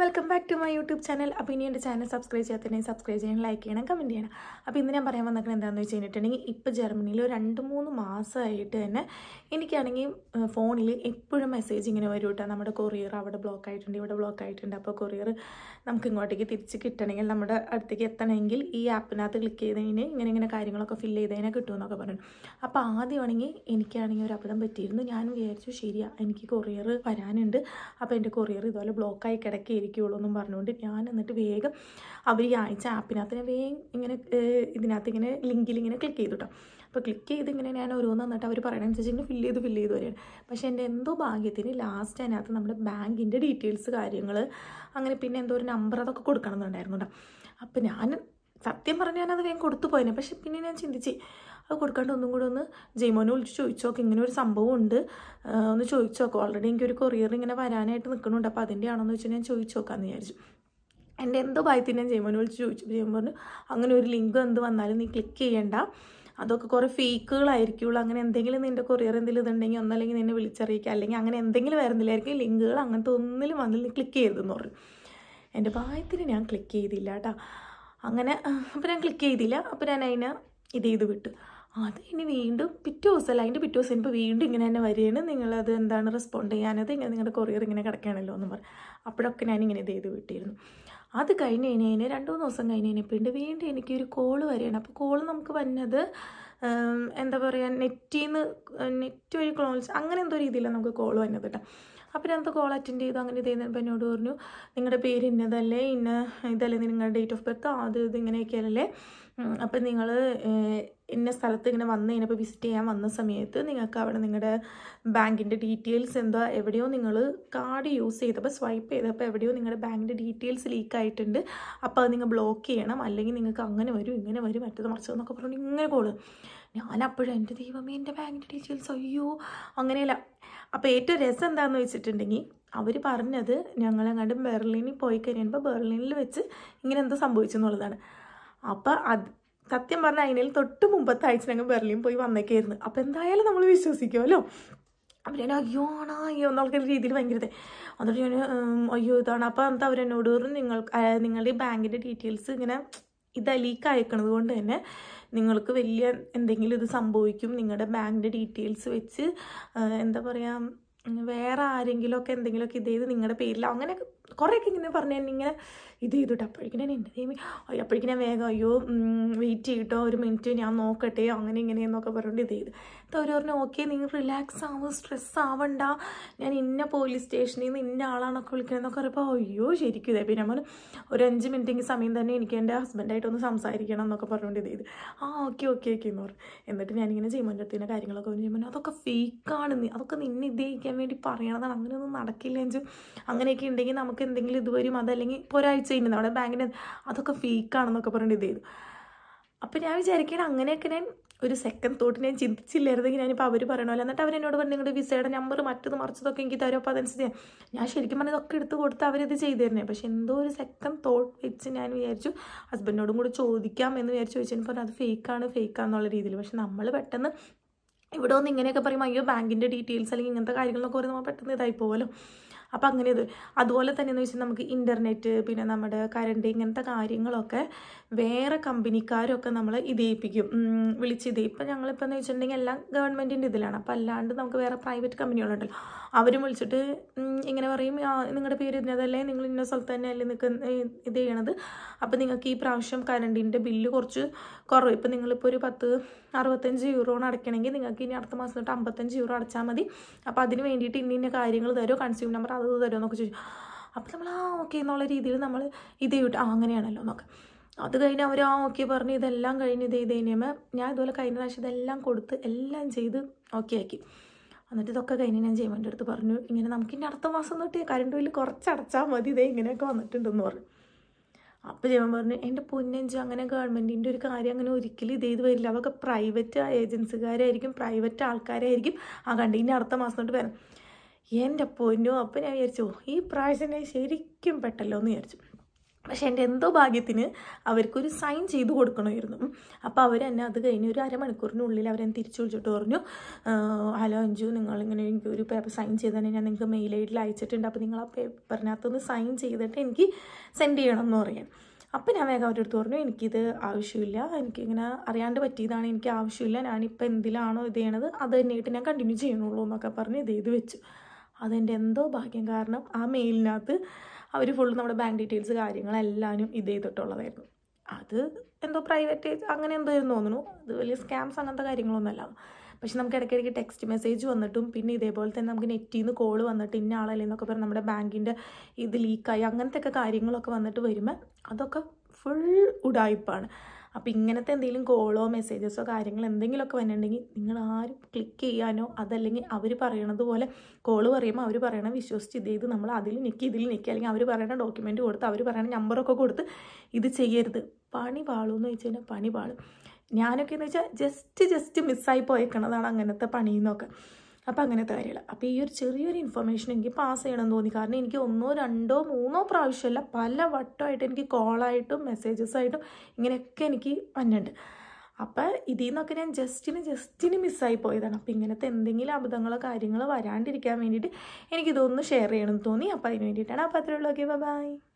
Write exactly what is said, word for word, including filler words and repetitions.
Welcome back to my YouTube channel. അപ്പോൾ ഇനി എൻ്റെ ചാനൽ സബ്സ്ക്രൈബ് ചെയ്യാത്തതിനെ സബ്സ്ക്രൈബ് ചെയ്യണം, ലൈക്ക് ചെയ്യണം, കമൻറ്റ് ചെയ്യണം. അപ്പോൾ ഇന്ന് ഞാൻ പറയാൻ വന്നിട്ട് എന്താണെന്ന് വെച്ച് കഴിഞ്ഞിട്ടുണ്ടെങ്കിൽ, ഇപ്പോൾ ജർമ്മനിയിൽ ഒരു രണ്ട് മൂന്ന് മാസമായിട്ട് തന്നെ എനിക്കാണെങ്കിൽ ഫോണിൽ എപ്പോഴും മെസ്സേജ് ഇങ്ങനെ വരും കേട്ടോ. നമ്മുടെ കൊറിയർ അവിടെ ബ്ലോക്ക് ആയിട്ടുണ്ട്, ഇവിടെ ബ്ലോക്ക് ആയിട്ടുണ്ട്. അപ്പോൾ കൊറിയർ നമുക്ക് ഇങ്ങോട്ടേക്ക് തിരിച്ച് കിട്ടണമെങ്കിൽ, നമ്മുടെ അടുത്തേക്ക് എത്തണമെങ്കിൽ ഈ ആപ്പിനകത്ത് ക്ലിക്ക് ചെയ്തതിന് ഇങ്ങനെ ഇങ്ങനെ കാര്യങ്ങളൊക്കെ ഫില്ല് ചെയ്തതിനെ കിട്ടുമെന്നൊക്കെ പറഞ്ഞു. അപ്പോൾ ആദ്യമാണെങ്കിൽ എനിക്കാണെങ്കിൽ ഒരു അബദ്ധം പറ്റിയിരുന്നു. ഞാൻ വിചാരിച്ചു ശരിയാ, എനിക്ക് കൊറിയർ വരാനുണ്ട്, അപ്പോൾ എൻ്റെ കൊറിയർ ഇതുപോലെ ബ്ലോക്കായി കിടക്കിയിരിക്കുള്ളൂ എന്നും പറഞ്ഞുകൊണ്ട് ഞാൻ എന്നിട്ട് വേഗം അവർ ഈ അയച്ച ആപ്പിനകത്ത് ഞാൻ വേഗം ഇങ്ങനെ ഇതിനകത്ത് ഇങ്ങനെ ലിങ്കിൽ ഇങ്ങനെ ക്ലിക്ക് ചെയ്തു കേട്ടോ. അപ്പോൾ ക്ലിക്ക് ചെയ്ത് ഇങ്ങനെ ഞാൻ ഓരോന്ന് എന്നിട്ട് അവർ പറയണനുസരിച്ച് ഇങ്ങനെ ഫില്ല് ചെയ്ത് ഫില്ല് ചെയ്ത് വരികയാണ്. പക്ഷേ എൻ്റെ എന്തോ ഭാഗ്യത്തിന് ലാസ്റ്റ് അതിനകത്ത് നമ്മുടെ ബാങ്കിൻ്റെ ഡീറ്റെയിൽസ് കാര്യങ്ങൾ അങ്ങനെ പിന്നെ എന്തോ ഒരു നമ്പർ അതൊക്കെ കൊടുക്കണം എന്നുണ്ടായിരുന്നു കേട്ടോ. അപ്പോൾ ഞാൻ സത്യം പറഞ്ഞാൽ ഞാനത് വേഗം കൊടുത്തു പോയേനെ. പക്ഷെ പിന്നെ ഞാൻ ചിന്തിച്ച് അത് കൊടുക്കാണ്ട് ഒന്നും കൂടെ ഒന്ന് ജെയ്മോനെ വിളിച്ച് ചോദിച്ചു നോക്കാം, ഇങ്ങനെ ഒരു സംഭവം ഉണ്ട്, ഒന്ന് ചോദിച്ചു നോക്കാം. ഓൾറെഡി എനിക്കൊരു കൊറിയർ ഇങ്ങനെ വരാനായിട്ട് നിൽക്കുന്നുണ്ട്, അപ്പോൾ അതിൻ്റെ ആണെന്ന് വെച്ചാൽ ഞാൻ ചോദിച്ചു നോക്കാമെന്ന് വിചാരിച്ചു. എൻ്റെ എന്തോ ഭയത്തിന് ഞാൻ ജെയ്മോനെ വിളിച്ച് ചോദിച്ചു. ജെയ്മോൻ പറഞ്ഞു അങ്ങനെ ഒരു ലിങ്ക് എന്ത് വന്നാലും നീ ക്ലിക്ക് ചെയ്യേണ്ട, അതൊക്കെ കുറേ ഫേക്കുകളായിരിക്കുള്ളൂ, അങ്ങനെ എന്തെങ്കിലും നിൻ്റെ കൊറിയർ എന്തെങ്കിലും ഇതുണ്ടെങ്കിൽ ഒന്നല്ലെങ്കിൽ നിന്നെ വിളിച്ചറിയിക്കുക, അല്ലെങ്കിൽ അങ്ങനെ എന്തെങ്കിലും വരുന്നില്ലായിരിക്കും, ലിങ്കുകൾ അങ്ങനത്തെ ഒന്നിലും വന്നിൽ നീ ക്ലിക്ക് ചെയ്തെന്ന് പറഞ്ഞു. എൻ്റെ ഭയത്തിന് ഞാൻ ക്ലിക്ക് ചെയ്തില്ല കേട്ടോ. അങ്ങനെ അപ്പോൾ ഞാൻ ക്ലിക്ക് ചെയ്തില്ല. അപ്പോൾ ഞാൻ അതിനെ ഇത് ചെയ്ത് വിട്ടു. അത് ഇനി വീണ്ടും പിറ്റേ ദിവസമല്ല, അതിൻ്റെ പിറ്റേ ദിവസം ഇപ്പോൾ വീണ്ടും ഇങ്ങനെ തന്നെ വരികയാണ്, നിങ്ങളത് എന്താണ് റെസ്പോണ്ട് ചെയ്യാനത്, ഇങ്ങനെ നിങ്ങളുടെ കൊറിയർ ഇങ്ങനെ കിടക്കുകയാണല്ലോ എന്ന് പറഞ്ഞു. അപ്പോഴൊക്കെ ഞാനിങ്ങനെ ഇത് ചെയ്ത് വിട്ടിരുന്നു. അത് കഴിഞ്ഞ് കഴിഞ്ഞ് രണ്ട് മൂന്ന് ദിവസം കഴിഞ്ഞ് കഴിഞ്ഞപ്പോൾ വീണ്ടും എനിക്കൊരു കോള് വരികയാണ്. അപ്പോൾ കോള് നമുക്ക് വന്നത് എന്താ പറയുക, നെറ്റിൽ നിന്ന് നെറ്റ് വഴി ക്ലോൺസ് അങ്ങനെ എന്തോ രീതിയിലാണ് നമുക്ക് കോള് വന്നത് കേട്ടോ. അപ്പോൾ ഞാനത് കോൾ അറ്റൻഡ് ചെയ്തു. അങ്ങനെ ഇത് ചെയ്യുന്നപ്പോൾ എന്നോട് പറഞ്ഞു നിങ്ങളുടെ പേര് ഇന്നതല്ലേ, ഇന്ന ഇതല്ലേ നിങ്ങളുടെ ഡേറ്റ് ഓഫ് ബർത്ത്, അത് ഇത് ഇങ്ങനെയൊക്കെയല്ലേ, അപ്പം നിങ്ങൾ ഇന്ന സ്ഥലത്ത് ഇങ്ങനെ വന്ന് കഴിഞ്ഞപ്പോൾ വിസിറ്റ് ചെയ്യാൻ വന്ന സമയത്ത് നിങ്ങൾക്ക് അവിടെ നിങ്ങളുടെ ബാങ്കിൻ്റെ ഡീറ്റെയിൽസ് എന്തോ എവിടെയോ നിങ്ങൾ കാർഡ് യൂസ് ചെയ്തപ്പോൾ സ്വൈപ്പ് ചെയ്തപ്പോൾ എവിടെയോ നിങ്ങളുടെ ബാങ്കിൻ്റെ ഡീറ്റെയിൽസ് ലീക്ക് ആയിട്ടുണ്ട്, അപ്പോൾ അത് നിങ്ങൾ ബ്ലോക്ക് ചെയ്യണം, അല്ലെങ്കിൽ നിങ്ങൾക്ക് അങ്ങനെ വരും ഇങ്ങനെ വരും മറ്റത് മറിച്ചതെന്നൊക്കെ പറഞ്ഞു ഇങ്ങനെ കോള്. ഞാനപ്പോഴും എൻ്റെ ദൈവമേ എൻ്റെ ബാങ്കിൻ്റെ ഡീറ്റെയിൽസ് അയ്യോ അങ്ങനെയല്ല. അപ്പോൾ ഏറ്റവും രസം എന്താണെന്ന് വെച്ചിട്ടുണ്ടെങ്കിൽ അവർ പറഞ്ഞത് ഞങ്ങളെങ്ങാണ്ട് ബെർലിനിൽ പോയി കഴിയുമ്പോൾ ബെർലിനിൽ വെച്ച് ഇങ്ങനെ എന്തോ സംഭവിച്ചു എന്നുള്ളതാണ്. അപ്പോൾ അത് സത്യം പറഞ്ഞാൽ അതിനിൽ തൊട്ട് മുമ്പത്തെ ആഴ്ച ഞങ്ങൾ ബെർലിൻ പോയി വന്നേക്കായിരുന്നു. അപ്പോൾ എന്തായാലും നമ്മൾ വിശ്വസിക്കുമല്ലോ. അപ്പോൾ ഞാൻ അയ്യോ ആണോ അയ്യോ എന്നുള്ള രീതിയിൽ ഭയങ്കര എന്നിട്ട് ഞാൻ അയ്യോ ഇതാണ്. അപ്പോൾ എന്താ അവരെന്നോട് പറഞ്ഞു നിങ്ങൾ നിങ്ങളുടെ ബാങ്കിൻ്റെ ഡീറ്റെയിൽസ് ഇങ്ങനെ ഇതാ ലീക്ക് അയക്കണത് കൊണ്ട് തന്നെ നിങ്ങൾക്ക് വലിയ എന്തെങ്കിലും ഇത് സംഭവിക്കും, നിങ്ങളുടെ ബാങ്കിൻ്റെ ഡീറ്റെയിൽസ് വെച്ച് എന്താ പറയുക വേറെ ആരെങ്കിലുമൊക്കെ എന്തെങ്കിലുമൊക്കെ ഇത് ചെയ്ത് നിങ്ങളുടെ പേരിൽ അങ്ങനെയൊക്കെ കുറേയൊക്കെ ഇങ്ങനെ പറഞ്ഞു തന്നെ ഇങ്ങനെ ഇത് ചെയ്തിട്ട് അപ്പോഴേക്കും ഞാൻ എൻ്റെ ദൈവമേ അപ്പോഴേക്കും ഞാൻ വേഗം അയ്യോ വെയിറ്റ് ചെയ്തിട്ടോ ഒരു മിനിറ്റ് ഞാൻ നോക്കട്ടെ അങ്ങനെ ഇങ്ങനെയെന്നൊക്കെ പറഞ്ഞുകൊണ്ട് ഇത് ചെയ്ത് അപ്പോൾ അവർ പറഞ്ഞു ഓക്കെ നിങ്ങൾ റിലാക്സ് ആവും, സ്ട്രെസ് ആവണ്ട, ഞാൻ ഇന്ന പോലീസ് സ്റ്റേഷനിൽ നിന്ന് ഇന്ന ആളാണൊക്കെ വിളിക്കണമെന്നൊക്കെ പറയുമ്പോൾ അയ്യോ ശരിക്കും ഇതേ. പിന്നെ നമ്മൾ ഒരു അഞ്ച് മിനിറ്റെങ്കിൽ സമയം തന്നെ എനിക്ക് എൻ്റെ ഹസ്ബൻഡായിട്ടൊന്ന് സംസാരിക്കണം എന്നൊക്കെ പറഞ്ഞുകൊണ്ട് ഇത് ചെയ്ത് ആ ഓക്കെ ഓക്കെ ഓക്കെ എന്ന് പറഞ്ഞു. എന്നിട്ട് ഞാനിങ്ങനെ ചെയ്യുമ്പോൾ അടുത്തതിൻ്റെ കാര്യങ്ങളൊക്കെ പറഞ്ഞു ചെയ്യുമ്പോൾ അതൊക്കെ ഫേക്കാണ്, അതൊക്കെ നിന്നെ ഇത് ചെയ്യിക്കാൻ വേണ്ടി പറയണതാണ്, അങ്ങനെയൊന്നും നടക്കില്ല എഞ്ചു, അങ്ങനെയൊക്കെ ഉണ്ടെങ്കിൽ നമുക്ക് എന്തെങ്കിലും ഇത് വരും, അതല്ലെങ്കിൽ ഇപ്പോൾ ഒരാഴ്ച കഴിഞ്ഞ് നമ്മുടെ ബാങ്കിന് അതൊക്കെ ഫേക്കാണെന്നൊക്കെ പറഞ്ഞിട്ട് ഇത് ചെയ്തു. അപ്പോൾ ഞാൻ വിചാരിക്കണം അങ്ങനെയൊക്കെ ഞാൻ ഒരു സെക്കൻഡ് തോട്ട് ഞാൻ ചിന്തിച്ചില്ലായിരുന്നെങ്കിൽ ഞാനിപ്പോൾ അവർ പറയണമല്ലോ. എന്നിട്ട് അവരെന്നോട് പറഞ്ഞു നിങ്ങളുടെ വിസയുടെ നമ്പർ മറ്റത് മറിച്ചതൊക്കെ എനിക്ക് തരും, അപ്പോൾ അതനുസരിച്ച് ഞാൻ ശരിക്കും പറഞ്ഞാൽ ഇതൊക്കെ എടുത്ത് കൊടുത്ത് അവരിത് ചെയ്തു തരുന്നത്. പക്ഷേ എന്തോ ഒരു സെക്കൻഡ് തോട്ട് വെച്ച് ഞാൻ വിചാരിച്ചു ഹസ്ബൻഡിനോടും കൂടി ചോദിക്കാം എന്ന് വിചാരിച്ചു ചോദിച്ചതിന് പറഞ്ഞു അത് ഫേക്കാണ് ഫേക്കാന്നുള്ള രീതിയിൽ. പക്ഷെ നമ്മൾ പെട്ടെന്ന് ഇവിടെ ഒന്ന് ഇങ്ങനെയൊക്കെ പറയും അയ്യോ ബാങ്കിൻ്റെ ഡീറ്റെയിൽസ് അല്ലെങ്കിൽ ഇങ്ങനത്തെ കാര്യങ്ങളൊക്കെ പറയുമ്പോൾ നമ്മൾ പെട്ടെന്ന് ഇതായി പോകുമല്ലോ. അപ്പോൾ അങ്ങനെ ഇത് അതുപോലെ തന്നെയെന്ന് വെച്ചാൽ നമുക്ക് ഇൻ്റർനെറ്റ് പിന്നെ നമ്മുടെ കറണ്ട് ഇങ്ങനത്തെ കാര്യങ്ങളൊക്കെ വേറെ കമ്പനിക്കാരൊക്കെ നമ്മൾ ഇതേപ്പിക്കും വിളിച്ചിത്. ഇപ്പം ഞങ്ങളിപ്പോൾ എന്ന് വെച്ചിട്ടുണ്ടെങ്കിൽ എല്ലാം ഗവൺമെൻറ്റിൻ്റെ ഇതിലാണ്. അപ്പോൾ അല്ലാണ്ട് നമുക്ക് വേറെ പ്രൈവറ്റ് കമ്പനികളുണ്ടല്ലോ, അവരും വിളിച്ചിട്ട് ഇങ്ങനെ പറയും നിങ്ങളുടെ പേര് ഇന്നതല്ലേ, നിങ്ങൾ ഇന്ന സ്ഥലത്ത് തന്നെയല്ലേ നിൽക്കുന്ന ഇത് ചെയ്യണത്, അപ്പോൾ നിങ്ങൾക്ക് ഈ പ്രാവശ്യം കറണ്ടിൻ്റെ ബില്ല് കുറച്ച് കുറവ്, ഇപ്പം നിങ്ങളിപ്പോൾ ഒരു പത്ത് അറുപത്തഞ്ച് യൂറോണ് അടയ്ക്കണമെങ്കിൽ നിങ്ങൾക്ക് ഇനി അടുത്ത മാസം തൊട്ട് അമ്പത്തഞ്ച് യൂറോ അടച്ചാൽ മതി, അപ്പോൾ അതിന് വേണ്ടിയിട്ട് ഇന്ന ഇന്ന കാര്യങ്ങൾ തരുമോ, കൺസ്യൂമർ നമ്പർ അത് തരുമോ എന്നൊക്കെ ചോദിച്ചു. അപ്പോൾ നമ്മൾ ആ ഓക്കെ എന്നുള്ള രീതിയിൽ നമ്മൾ ഇത് ചെയ്തിട്ട് ആ അങ്ങനെയാണല്ലോ എന്നൊക്കെ. അത് കഴിഞ്ഞ് അവർ ആ ഓക്കെ പറഞ്ഞ് ഇതെല്ലാം കഴിഞ്ഞ് ഇത് ചെയ്ത് കഴിഞ്ഞപ്പോൾ ഞാൻ ഇതുപോലെ കഴിഞ്ഞ പ്രാവശ്യം ഇതെല്ലാം കൊടുത്ത് എല്ലാം ചെയ്ത് ഓക്കെ ആക്കി. എന്നിട്ട് ഇതൊക്കെ കഴിഞ്ഞ് ഞാൻ ജെയ്മോൻ്റെ അടുത്ത് പറഞ്ഞു ഇങ്ങനെ നമുക്ക് ഇനി അടുത്ത മാസം തൊട്ട് കറണ്ട് ബില്ല് കുറച്ച് അടച്ചാൽ മതി, ഇതേ ഇങ്ങനെയൊക്കെ വന്നിട്ടുണ്ടെന്ന് പറഞ്ഞു. അപ്പോൾ ജെയ്മോൻ പറഞ്ഞു എൻ്റെ പൊന്നഞ്ച് അങ്ങനെ ഗവൺമെൻറ്റിൻ്റെ ഒരു കാര്യം അങ്ങനെ ഒരിക്കലും ഇത് ചെയ്ത് വരില്ല, അതൊക്കെ പ്രൈവറ്റ് ഏജൻസിക്കാരായിരിക്കും, പ്രൈവറ്റ് ആൾക്കാരായിരിക്കും, ആ കണ്ട് ഇനി അടുത്ത മാസം തൊട്ട് വരാം. എൻ്റെ പൊന്നോ. അപ്പോൾ ഞാൻ വിചാരിച്ചു ഈ പ്രാവശ്യം ഞാൻ ശരിക്കും പെട്ടല്ലോ എന്ന് വിചാരിച്ചു. പക്ഷേ എൻ്റെ എന്തോ ഭാഗ്യത്തിന് അവർക്കൊരു സൈൻ ചെയ്ത് കൊടുക്കണമായിരുന്നു. അപ്പോൾ അവർ തന്നെ അത് കഴിഞ്ഞ് ഒരു അരമണിക്കൂറിനുള്ളിൽ അവരെന്നെ തിരിച്ചു വിളിച്ചിട്ട് പറഞ്ഞു, ഹലോ അഞ്ജു, നിങ്ങളിങ്ങനെ എനിക്ക് ഒരു പേപ്പർ സൈൻ ചെയ്ത് തന്നെ ഞാൻ നിങ്ങൾക്ക് മെയിൽ ഐ ഡിയിൽ അയച്ചിട്ടുണ്ട്, അപ്പോൾ നിങ്ങൾ ആ പേപ്പറിനകത്തൊന്ന് സൈൻ ചെയ്തിട്ട് എനിക്ക് സെൻഡ് ചെയ്യണം എന്ന് പറയാൻ. അപ്പോൾ ഞാൻ വേഗം അവരുടെ അടുത്ത് പറഞ്ഞു, എനിക്കിത് ആവശ്യമില്ല, എനിക്കിങ്ങനെ അറിയാണ്ട് പറ്റിയതാണ്, എനിക്ക് ആവശ്യമില്ല, ഞാനിപ്പോൾ എന്തിലാണോ ഇത് ചെയ്യണത് അത് തന്നെയായിട്ട് ഞാൻ കണ്ടിന്യൂ ചെയ്യണുള്ളൂ എന്നൊക്കെ പറഞ്ഞ് ഇത് ചെയ്ത് വെച്ചു. അതെൻ്റെ എന്തോ ഭാഗ്യം. കാരണം ആ മെയിലിനകത്ത് അവർ ഫുള്ള് നമ്മുടെ ബാങ്ക് ഡീറ്റെയിൽസ് കാര്യങ്ങളെല്ലാവരും ഇത് ചെയ്തിട്ടുള്ളതായിരുന്നു. അത് എന്തോ പ്രൈവറ്റ് അങ്ങനെ എന്തോ ആയിരുന്നു തോന്നുന്നു. അത് വലിയ സ്കാംസ് അങ്ങനത്തെ കാര്യങ്ങളൊന്നുമല്ല. പക്ഷെ നമുക്ക് ഇടയ്ക്കിടയ്ക്ക് ടെക്സ്റ്റ് മെസ്സേജ് വന്നിട്ടും പിന്നെ ഇതേപോലെ തന്നെ നമുക്ക് നെറ്റിൽ നിന്ന് കോൾ വന്നിട്ട് ഇന്ന ആളല്ലേ എന്നൊക്കെ പറഞ്ഞ് നമ്മുടെ ബാങ്കിൻ്റെ ഇത് ലീക്കായി അങ്ങനത്തെ ഒക്കെ കാര്യങ്ങളൊക്കെ വന്നിട്ട് വരുമ്പോൾ അതൊക്കെ ഫുൾ ഉഡായിപ്പാണ്. അപ്പോൾ ഇങ്ങനത്തെ എന്തെങ്കിലും കോളോ മെസ്സേജസോ കാര്യങ്ങൾ എന്തെങ്കിലുമൊക്കെ വന്നിട്ടുണ്ടെങ്കിൽ നിങ്ങൾ ആരും ക്ലിക്ക് ചെയ്യാനോ അതല്ലെങ്കിൽ അവർ പറയണത് പോലെ കോള് പറയുമ്പോൾ അവർ പറയണ വിശ്വസിച്ച് ഇത് ചെയ്ത് നമ്മൾ അതിൽ നിൽക്കി ഇതിൽ നിൽക്കി അല്ലെങ്കിൽ അവർ പറയണ ഡോക്യുമെൻറ്റ് കൊടുത്ത് അവർ പറയണ നമ്പറൊക്കെ കൊടുത്ത് ഇത് ചെയ്യരുത്. പണി പാളുമെന്ന് വെച്ച് കഴിഞ്ഞാൽ പണി പാളും. ഞാനൊക്കെ എന്ന് വെച്ചാൽ ജസ്റ്റ് ജസ്റ്റ് മിസ്സായി പോയേക്കണതാണ് അങ്ങനത്തെ പണിയെന്നൊക്കെ. അപ്പോൾ അങ്ങനത്തെ കാര്യമില്ല. അപ്പോൾ ഈ ഒരു ചെറിയൊരു ഇൻഫർമേഷൻ എനിക്ക് പാസ് ചെയ്യണമെന്ന് തോന്നി. കാരണം എനിക്ക് ഒന്നോ രണ്ടോ മൂന്നോ പ്രാവശ്യമല്ല പല വട്ടമായിട്ട് എനിക്ക് കോളായിട്ടും മെസ്സേജസായിട്ടും ഇങ്ങനെയൊക്കെ എനിക്ക് വന്നിട്ടുണ്ട്. അപ്പോൾ ഇതിൽ നിന്നൊക്കെ ഞാൻ ജസ്റ്റിന് ജസ്റ്റിന് മിസ്സായി പോയതാണ്. അപ്പോൾ ഇങ്ങനത്തെ എന്തെങ്കിലും അബദ്ധങ്ങളോ കാര്യങ്ങളോ വരാണ്ടിരിക്കാൻ വേണ്ടിയിട്ട് എനിക്കിതൊന്ന് ഷെയർ ചെയ്യണമെന്ന് തോന്നി. അപ്പോൾ അതിന് വേണ്ടിയിട്ടാണ്. അപ്പോൾ അത്രയുള്ളൂ. Okay, by.